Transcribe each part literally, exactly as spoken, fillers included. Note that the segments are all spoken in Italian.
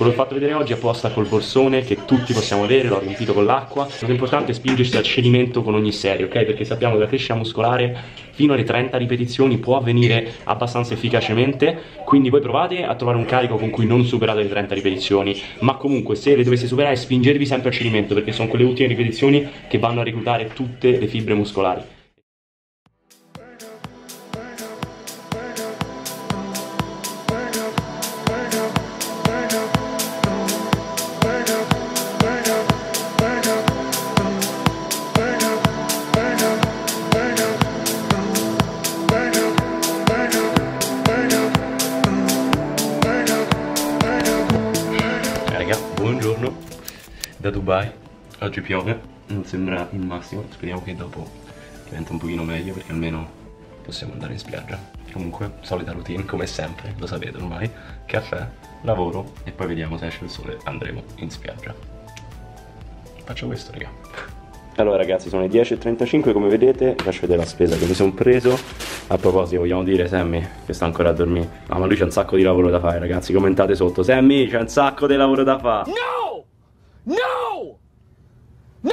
Ve l'ho fatto vedere oggi apposta col borsone che tutti possiamo avere, l'ho riempito con l'acqua. La cosa importante è spingersi al cedimento con ogni serie, ok? Perché sappiamo che la crescita muscolare fino alle trenta ripetizioni può avvenire abbastanza efficacemente, quindi voi provate a trovare un carico con cui non superate le trenta ripetizioni, ma comunque se le doveste superare spingervi sempre al cedimento, perché sono quelle ultime ripetizioni che vanno a reclutare tutte le fibre muscolari. Buongiorno da Dubai, oggi piove, non sembra il massimo, speriamo che dopo diventa un pochino meglio perché almeno possiamo andare in spiaggia. Comunque, solita routine come sempre, lo sapete ormai, caffè, lavoro e poi vediamo se esce il sole, andremo in spiaggia. Faccio questo, raga. Allora ragazzi, sono le dieci e trentacinque, come vedete, vi faccio vedere la spesa che mi sono preso. A proposito, vogliamo dire Sammy che sta ancora a dormire? No, ma lui c'ha un sacco di lavoro da fare, ragazzi, commentate sotto. Sammy, c'è un sacco di lavoro da fare. No! No! No!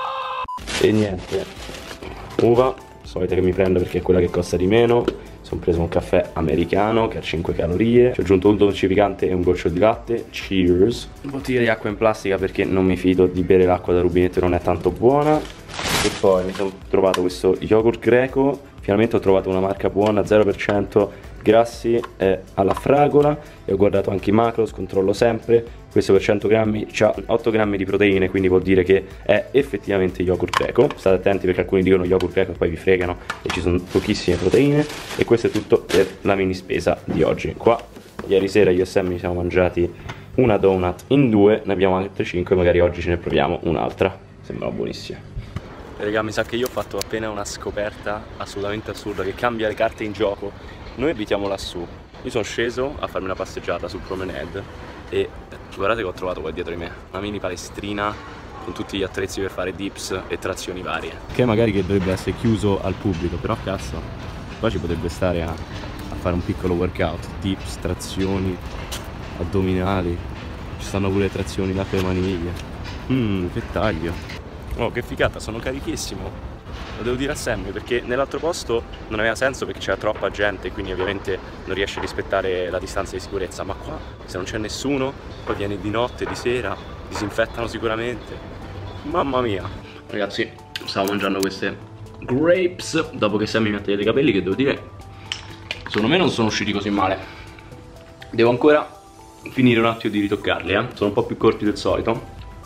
E niente, uva, solita che mi prendo perché è quella che costa di meno. Sono preso un caffè americano che ha cinque calorie. Ci ho aggiunto un dolcificante e un goccio di latte. Cheers. Bottiglia di acqua in plastica perché non mi fido di bere l'acqua da rubinetto, non è tanto buona. E poi mi sono trovato questo yogurt greco. Finalmente ho trovato una marca buona, zero per cento grassi eh, alla fragola. E ho guardato anche i macros, controllo sempre. Questo per cento grammi ha otto grammi di proteine, quindi vuol dire che è effettivamente yogurt greco. State attenti perché alcuni dicono yogurt greco e poi vi fregano e ci sono pochissime proteine. E questo è tutto per la mini spesa di oggi. Qua ieri sera io e Sam ci siamo mangiati una donut in due, ne abbiamo altre cinque, magari oggi ce ne proviamo un'altra. Sembrava buonissima. Raga, mi sa che io ho fatto appena una scoperta assolutamente assurda che cambia le carte in gioco. Noi abitiamo lassù. Io sono sceso a farmi una passeggiata sul promenade e guardate che ho trovato qua dietro di me una mini palestrina con tutti gli attrezzi per fare dips e trazioni varie, che magari che dovrebbe essere chiuso al pubblico, però cazzo qua ci potrebbe stare a, a fare un piccolo workout, dips, trazioni, addominali, ci stanno pure trazioni latte e maniglia. Mmm, che taglio. Oh, che figata, sono carichissimo. Lo devo dire a Sammy perché nell'altro posto non aveva senso perché c'era troppa gente, quindi ovviamente non riesce a rispettare la distanza di sicurezza, ma qua se non c'è nessuno poi viene di notte, di sera, disinfettano sicuramente. Mamma mia. Ragazzi, stavo mangiando queste grapes dopo che Sammy mi ha tagliato i capelli, che devo dire secondo me non sono usciti così male. Devo ancora finire un attimo di ritoccarli, eh. Sono un po' più corti del solito.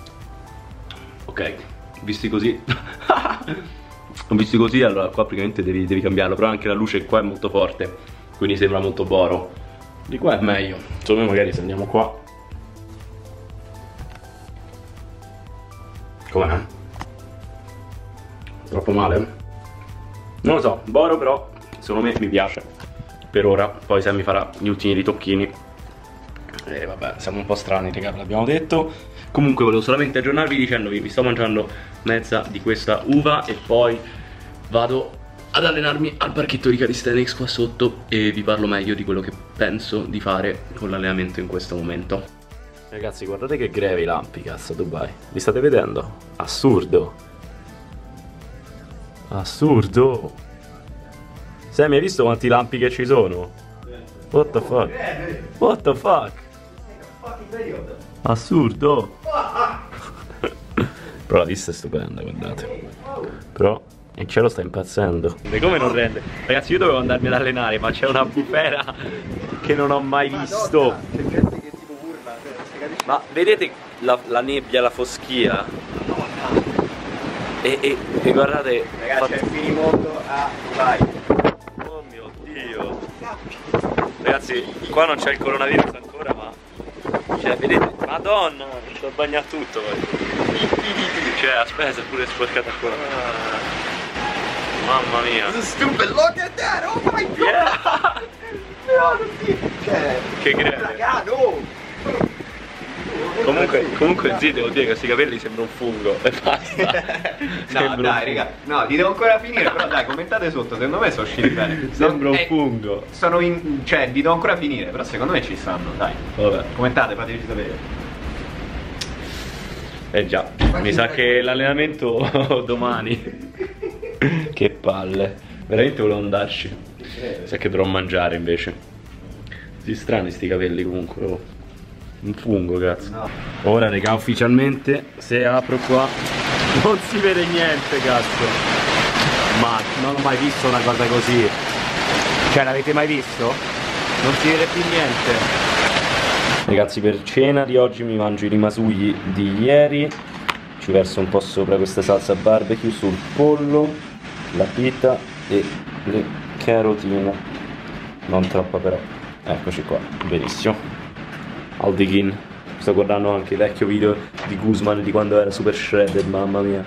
Ok, visti così visti così, allora qua praticamente devi, devi cambiarlo, però anche la luce qua è molto forte, quindi sembra molto boro. Di qua è meglio, insomma magari se andiamo qua. Com'è? Troppo male? Non lo so, boro però secondo me mi piace per ora, poi se mi farà gli ultimi ritocchini. E vabbè, siamo un po' strani, raga, l'abbiamo detto. Comunque volevo solamente aggiornarvi dicendovi vi sto mangiando mezza di questa uva e poi vado ad allenarmi al parchetto di calisthenics qua sotto e vi parlo meglio di quello che penso di fare con l'allenamento in questo momento. Ragazzi, guardate che grevi i lampi, cazzo, a Dubai. Li state vedendo? Assurdo. Assurdo. Sam, hai visto quanti lampi che ci sono? What the fuck? What the fuck? Assurdo. Però la vista è stupenda, guardate. Però il cielo sta impazzendo. E come non rende? Ragazzi, io dovevo andarmi ad allenare, ma c'è una bufera che non ho mai visto. Ma vedete la, la nebbia, la foschia? E, e, e guardate, ragazzi, c'è il finimondo a Dubai. Oh mio Dio. Ragazzi, qua non c'è il coronavirus ancora, ma cioè, vedete, madonna, mi sto bagnando tutto poi. Cioè, aspetta, è pure sporcata ancora. Mamma mia. Stupid, look at that, oh my god. Yeah. No, cioè, che greve. raga, no. Comunque, comunque zio, devo dire che questi capelli sembra un fungo e basta. No dai raga, no, li devo ancora finire, però dai, commentate sotto, secondo me sono usciti bene. Sembra un eh, fungo. Sono in... cioè, li devo ancora finire, però secondo me ci stanno, dai. Vabbè. Commentate, fateci sapere. Eh già, mi sa che l'allenamento domani. Che palle. Veramente volevo andarci. Sa che dovrò mangiare invece. Sti strani sti capelli comunque. Oh. Un fungo, cazzo. No. Ora raga, ufficialmente se apro qua non si vede niente, cazzo. Ma non ho mai visto una cosa così. Cioè, l'avete mai visto? Non si vede più niente. Ragazzi, per cena di oggi mi mangio i rimasugli di ieri. Ci verso un po' sopra questa salsa barbecue sul pollo, la pita e le carotine. Non troppa però. Eccoci qua, benissimo. Al digin. Sto guardando anche il vecchio video di Guzman di quando era super shredded, mamma mia.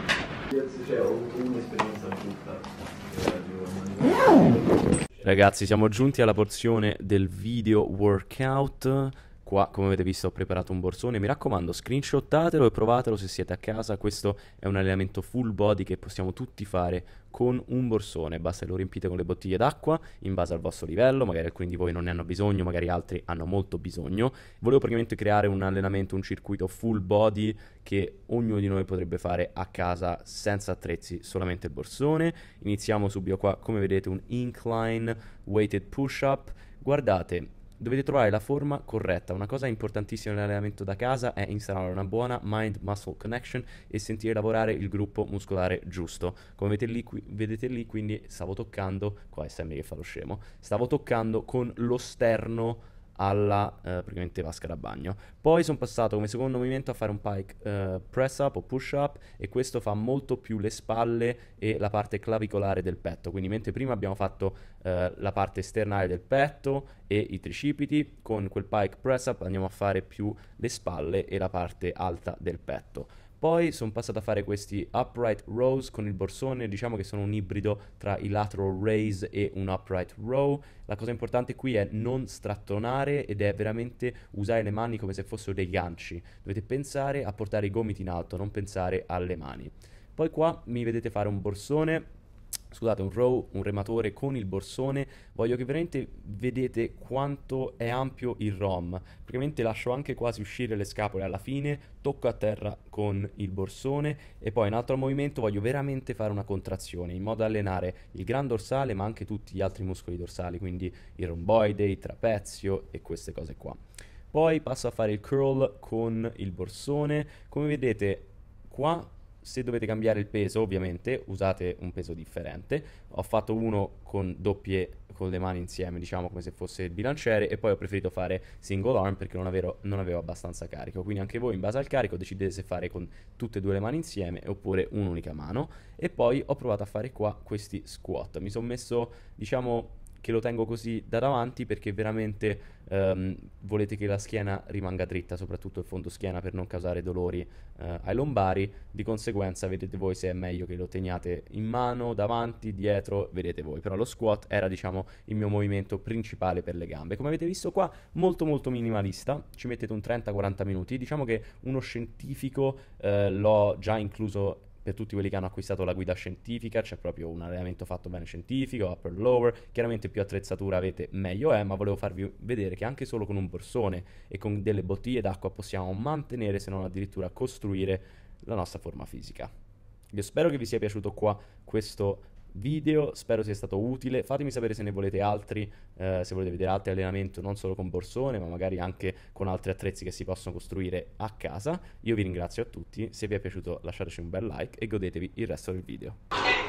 Ragazzi, siamo giunti alla porzione del video workout. Qua, come avete visto, ho preparato un borsone. Mi raccomando, screenshottatelo e provatelo se siete a casa. Questo è un allenamento full body che possiamo tutti fare con un borsone. Basta che lo riempite con le bottiglie d'acqua in base al vostro livello. Magari alcuni di voi non ne hanno bisogno, magari altri hanno molto bisogno. Volevo praticamente creare un allenamento, un circuito full body che ognuno di noi potrebbe fare a casa senza attrezzi, solamente il borsone. Iniziamo subito qua, come vedete, un incline weighted push-up. Guardate, dovete trovare la forma corretta. Una cosa importantissima nell'allenamento da casa è instaurare una buona mind-muscle connection e sentire lavorare il gruppo muscolare giusto. Come vedete lì, qui, vedete lì quindi stavo toccando, qua è Sammy che fa lo scemo, stavo toccando con lo sterno alla eh, praticamente vasca da bagno. Poi sono passato come secondo movimento a fare un pike eh, press up o push up, e questo fa molto più le spalle e la parte clavicolare del petto. Quindi mentre prima abbiamo fatto eh, la parte esternale del petto e i tricipiti, con quel pike press up andiamo a fare più le spalle e la parte alta del petto. Poi sono passato a fare questi upright rows con il borsone. Diciamo che sono un ibrido tra i lateral raise e un upright row. La cosa importante qui è non strattonare ed è veramente usare le mani come se fossero dei ganci. Dovete pensare a portare i gomiti in alto, non pensare alle mani. Poi qua mi vedete fare un borsone, scusate, un row, un rematore con il borsone. Voglio che veramente vedete quanto è ampio il ROM. Praticamente lascio anche quasi uscire le scapole alla fine, tocco a terra con il borsone e poi in altro movimento voglio veramente fare una contrazione in modo da allenare il gran dorsale ma anche tutti gli altri muscoli dorsali, quindi il romboide, il trapezio e queste cose qua. Poi passo a fare il curl con il borsone. Come vedete qua, se dovete cambiare il peso, ovviamente usate un peso differente. Ho fatto uno con doppie, con le mani insieme, diciamo come se fosse il bilanciere, e poi ho preferito fare single arm perché non avevo, non avevo abbastanza carico. Quindi anche voi in base al carico decidete se fare con tutte e due le mani insieme oppure un'unica mano. E poi ho provato a fare qua questi squat. Mi sono messo, diciamo, che lo tengo così da davanti perché veramente um, volete che la schiena rimanga dritta, soprattutto il fondo schiena, per non causare dolori uh, ai lombari. Di conseguenza vedete voi se è meglio che lo teniate in mano, davanti, dietro, vedete voi. Però lo squat era, diciamo, il mio movimento principale per le gambe. Come avete visto qua, molto molto minimalista, ci mettete un trenta quaranta minuti. Diciamo che uno scientifico uh, l'ho già incluso per tutti quelli che hanno acquistato la guida scientifica. C'è proprio un allenamento fatto bene scientifico, upper lower. Chiaramente più attrezzatura avete meglio è, ma volevo farvi vedere che anche solo con un borsone e con delle bottiglie d'acqua possiamo mantenere, se non addirittura costruire, la nostra forma fisica. Io spero che vi sia piaciuto qua questo video, spero sia stato utile. Fatemi sapere se ne volete altri, eh, se volete vedere altri allenamenti non solo con borsone ma magari anche con altri attrezzi che si possono costruire a casa. Io vi ringrazio a tutti, se vi è piaciuto lasciateci un bel like e godetevi il resto del video.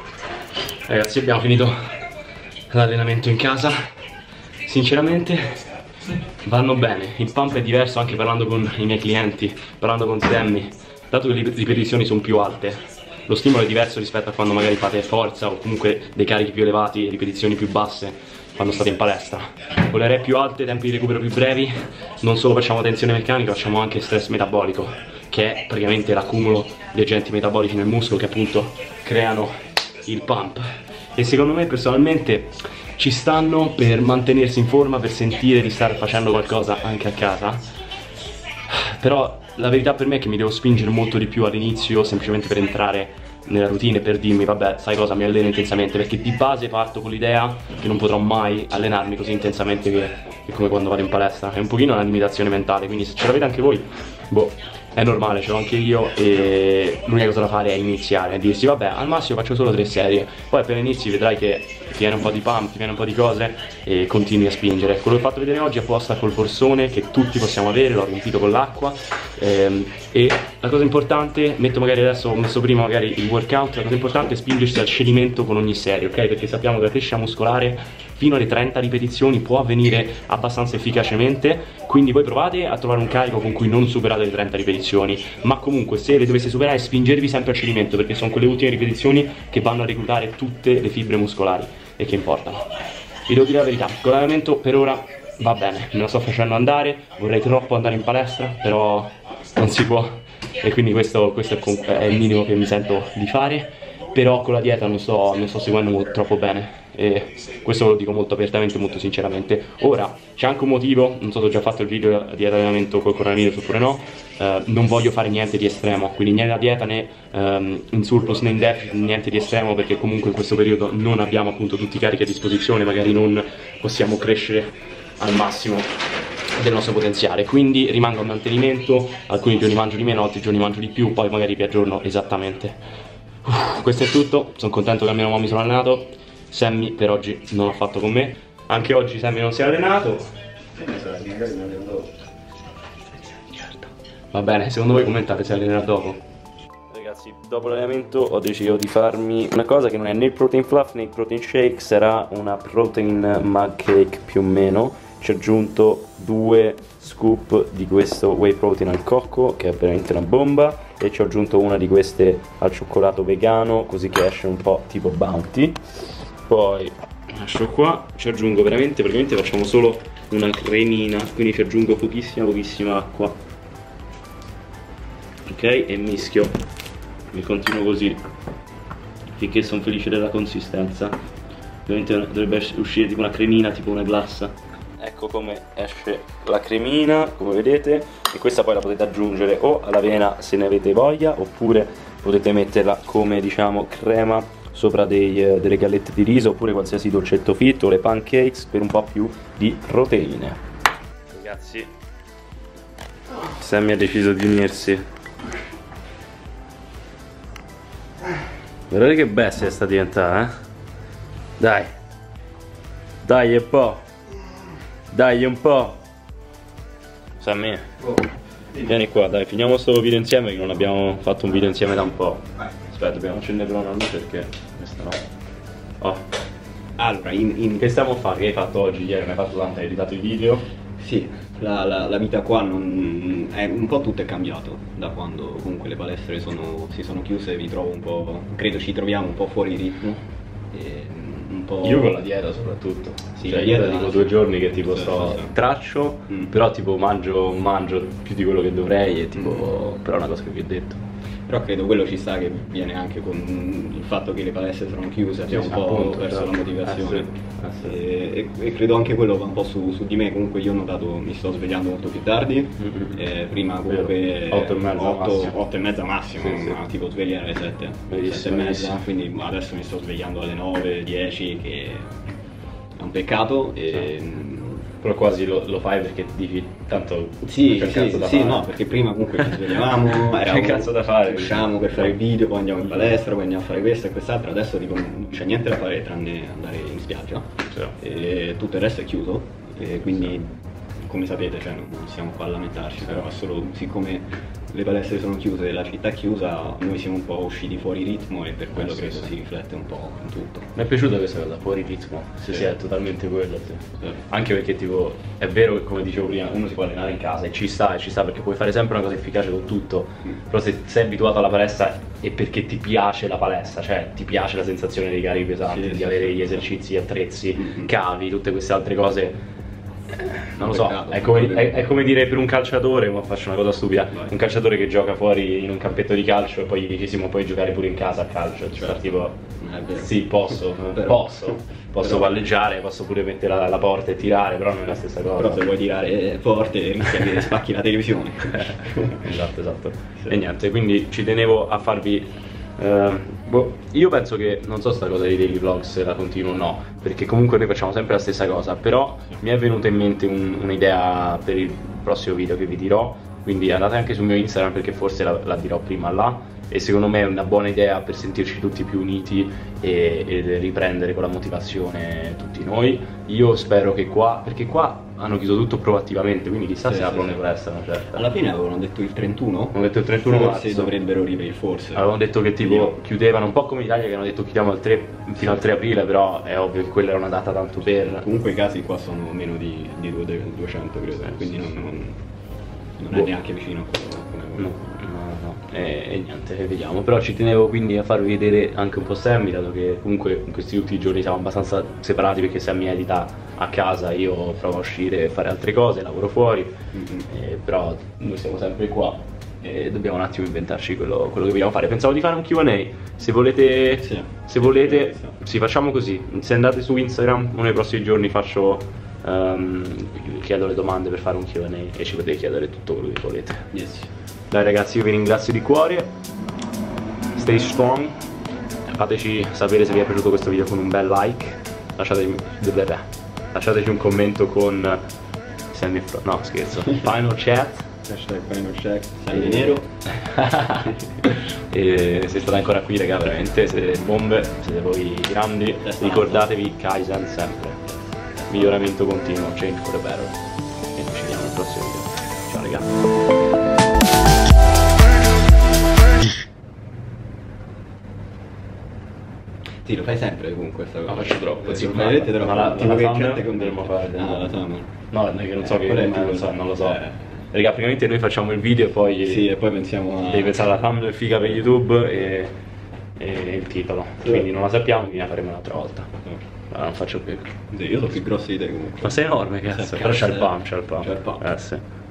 Ragazzi, abbiamo finito l'allenamento in casa, sinceramente vanno bene. Il pump è diverso, anche parlando con i miei clienti, parlando con Sammy, dato che le ripetizioni sono più alte, lo stimolo è diverso rispetto a quando magari fate forza o comunque dei carichi più elevati e ripetizioni più basse quando state in palestra. Con le R più alte, tempi di recupero più brevi, non solo facciamo tensione meccanica, facciamo anche stress metabolico, che è praticamente l'accumulo di agenti metabolici nel muscolo che appunto creano il pump. E secondo me personalmente ci stanno per mantenersi in forma, per sentire di stare facendo qualcosa anche a casa. però la verità per me è che mi devo spingere molto di più all'inizio, semplicemente per entrare nella routine, per dirmi vabbè, sai cosa, mi alleno intensamente, perché di base parto con l'idea che non potrò mai allenarmi così intensamente che, che come quando vado in palestra. È un pochino una limitazione mentale, quindi se ce l'avete anche voi, boh, è normale, ce l'ho anche io, e l'unica cosa da fare è iniziare, è dirsi vabbè, al massimo faccio solo tre serie, poi appena inizi vedrai che ti viene un po' di pump, ti viene un po' di cose e continui a spingere. Quello che ho fatto vedere oggi apposta col borsone che tutti possiamo avere, l'ho riempito con l'acqua, ehm, e la cosa importante, metto magari adesso, ho messo prima magari il workout, la cosa importante è spingersi al scelimento con ogni serie, ok? Perché sappiamo che la crescita muscolare fino alle trenta ripetizioni può avvenire abbastanza efficacemente, quindi voi provate a trovare un carico con cui non superate le trenta ripetizioni, ma comunque se le doveste superare spingervi sempre al cedimento, perché sono quelle ultime ripetizioni che vanno a reclutare tutte le fibre muscolari e che importano. Vi devo dire la verità, con l'allenamento per ora va bene, me la sto facendo andare, vorrei troppo andare in palestra, però non si può, e quindi questo, questo è il minimo che mi sento di fare. Però con la dieta non sto, non sto seguendo molto, troppo bene, e questo lo dico molto apertamente, molto sinceramente. Ora c'è anche un motivo, non so se ho già fatto il video di allenamento col coronavirus oppure no, eh, non voglio fare niente di estremo, quindi né la dieta né um, in surplus né in deficit, niente di estremo, perché comunque in questo periodo non abbiamo appunto tutti i carichi a disposizione, magari non possiamo crescere al massimo del nostro potenziale, quindi rimango a mantenimento, alcuni giorni mangio di meno, altri giorni mangio di più, poi magari vi aggiorno esattamente. Uff, questo è tutto, sono contento che almeno mi sono allenato. Sammy per oggi non l'ha fatto con me, anche oggi Sammy non si è allenato. Va bene, secondo voi commentate se allenerà dopo? Ragazzi, dopo l'allenamento ho deciso di farmi una cosa che non è né il protein fluff né il protein shake, sarà una protein mug cake più o meno. Ci ho aggiunto due scoop di questo whey protein al cocco, che è veramente una bomba, e ci ho aggiunto una di queste al cioccolato vegano, così che esce un po' tipo Bounty. Poi lascio qua, ci aggiungo veramente, praticamente facciamo solo una cremina, quindi ci aggiungo pochissima pochissima acqua, ok, e mischio, mi continuo così finché sono felice della consistenza. Ovviamente dovrebbe uscire tipo una cremina, tipo una glassa. Ecco come esce la cremina, come vedete, e questa poi la potete aggiungere o all'avena se ne avete voglia, oppure potete metterla come diciamo crema sopra dei, eh, delle gallette di riso, oppure qualsiasi dolcetto fit o le pancakes per un po' più di proteine. Ragazzi, Sammy ha deciso di unirsi. Guardate che bestia sta diventando, eh? Dai, dai un po'. Dai un po'. Sammy, oh, vieni qua, dai, finiamo questo video insieme, che non abbiamo fatto un video insieme da un po'. Aspetta, dobbiamo accendere una luce perché questa no. Oh. Allora, in, in... che stiamo a fare? Che hai fatto oggi? Ieri mi hai fatto tanto, hai editato i video? Sì, la, la, la vita qua non è un po', tutto è cambiato da quando comunque le palestre sono, si sono chiuse, vi trovo un po', credo ci troviamo un po' fuori ritmo. E un po'... Io con la dieta soprattutto, sì, cioè la io dieta dico sì, due giorni che tipo sì, sto sì, sì. traccio, mm. però tipo mangio, mangio più di quello che dovrei e tipo, mm. però è una cosa che vi ho detto. Però credo quello ci sta, che viene anche con il fatto che le palestre sono chiuse, abbiamo sì, un po' appunto, perso certo. la motivazione. Eh sì, eh sì. E, e, e credo anche quello va un po' su, su di me, comunque io ho notato, mi sto svegliando molto più tardi, mm-hmm. eh, prima comunque otto e mezza massimo, otto e mezza massimo, sì, sì. ma tipo sveglia alle sette, sette e mezza, quindi adesso mi sto svegliando alle nove, dieci, che è un peccato. E, sì. Però quasi lo, lo fai perché dici tanto sì, c'è sì, sì, no, perché prima comunque ci svegliavamo, c'è cazzo da fare, usciamo per fare il video, poi andiamo in palestra, poi andiamo a fare questo e quest'altro, adesso tipo non c'è niente da fare tranne andare in spiaggia, sì. e tutto il resto è chiuso, e quindi sì. come sapete, cioè, non siamo qua a lamentarci, sì. però è solo siccome le palestre sono chiuse e la città è chiusa, noi siamo un po' usciti fuori ritmo e per quello eh, credo sì, si riflette un po' in tutto. Mi è piaciuta questa cosa, fuori ritmo, se sì. si è totalmente quello, sì. Sì. Anche perché tipo, è vero che come dicevo prima, uno si può allenare in casa e ci sta, e ci sta perché puoi fare sempre una cosa efficace con tutto, mm. però se sei abituato alla palestra è perché ti piace la palestra, cioè ti piace la sensazione dei carichi pesanti, sì, di sì, avere sì, gli esercizi, gli attrezzi, mm-hmm. cavi, tutte queste altre cose. Non lo so, Peccato, è come, non è, è come dire per un calciatore, ma faccio una cosa stupida, Vai. un calciatore che gioca fuori in un campetto di calcio e poi dici puoi giocare pure in casa a calcio, cioè Certo. tipo, Non è vero. sì posso, Però- posso, posso però- palleggiare, posso pure mettere la, la porta e tirare, però non è la stessa cosa. Però se vuoi tirare forte rischia che spacchi la televisione. Esatto, esatto. Sì. E niente, quindi ci tenevo a farvi... eh, boh, io penso che, non so sta cosa dei daily vlog se la continuo o no, perché comunque noi facciamo sempre la stessa cosa, però mi è venuta in mente un- un'idea per il prossimo video che vi dirò, quindi andate anche sul mio Instagram perché forse la, la dirò prima là, e secondo me è una buona idea per sentirci tutti più uniti e, e riprendere con la motivazione tutti noi. Io spero che qua, perché qua hanno chiuso tutto proattivamente, quindi chissà Sì, se sì, aprono sì. in presto una certa. Alla fine avevano detto il trentuno? Hanno detto il trentuno Forse marzo. dovrebbero riprendere, forse. Avevano detto che tipo Io- chiudevano un po' come in Italia che hanno detto chiudiamo al tre, fino al tre aprile, però è ovvio che quella era una data tanto per. Comunque i casi qua sono meno di, di due- duecento credo, Sì, quindi sì, non, sì. non- non Boh. è neanche vicino a quello come No, no, no. E, e niente, vediamo. Però ci tenevo quindi a farvi vedere anche un po' Sammy, dato che comunque in questi ultimi giorni siamo abbastanza separati perché Sammy edita a casa, io provo a uscire e fare altre cose, lavoro fuori, Mhm. eh, però noi siamo sempre qua e dobbiamo un attimo inventarci quello, quello che vogliamo fare. Pensavo di fare un Q and A, se volete, Sì. se volete, Sì. sì, facciamo così, se andate su Instagram uno dei prossimi giorni faccio, ehm, chiedo le domande per fare un Q and A e ci potete chiedere tutto quello che volete. Yes. Dai ragazzi, io vi ringrazio di cuore, stay strong, fateci sapere se vi è piaciuto questo video con un bel like, lasciatemi, lasciateci un commento con Sammy Fro- no scherzo, final chat. Hashtag final check, Sammy Nero. E se state ancora qui raga, veramente siete bombe, siete voi grandi, Testa ricordatevi Kaizen sempre, miglioramento continuo, change for the better, e noi ci vediamo nel prossimo video, ciao raga. Sì, lo fai sempre comunque questa cosa. No, faccio troppo, Eh, sì, ma vedete troppo. ma la- Tipo la che thumbnail gente commenta. dovremmo fare del- Ah, la thumbnail. No, è che non so Eh, che qual è il non, tipo so, di- non lo so. eh. Raga, praticamente noi facciamo il video e poi Sì, e poi pensiamo a... devi pensare alla thumbnail figa per YouTube e, e il titolo. Sì. Quindi non la sappiamo, quindi la faremo un'altra volta. Ma non faccio più. Sì, io sono più grosso di te comunque. Ma sei enorme, cazzo. Sì, Però c'ha il cazzo, pump, c'ha il pump. c'ha il pump. Eh sì.